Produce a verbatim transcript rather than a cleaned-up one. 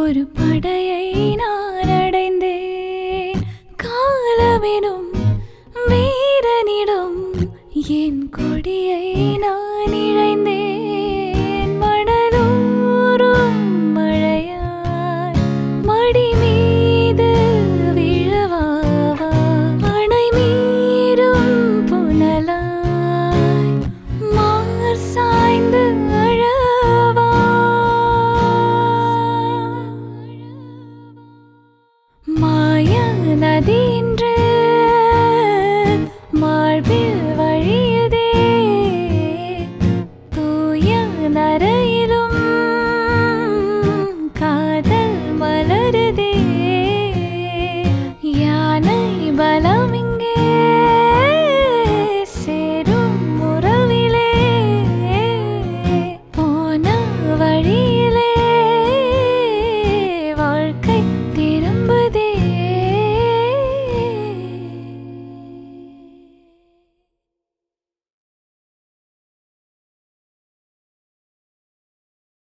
ஒரு படையை நான் அடைந்தேன். காலமெனும் வீரனிடம் என் கொடியை நான் இழைந்தேன். மணலூரும் மழையாய் மடி மீது விழவாவா, அணை மீறும் புனலாய் மார் சாய்ந்து அழவா. மாயநதி என்று மார்பில் வழியுதே, தூய நரை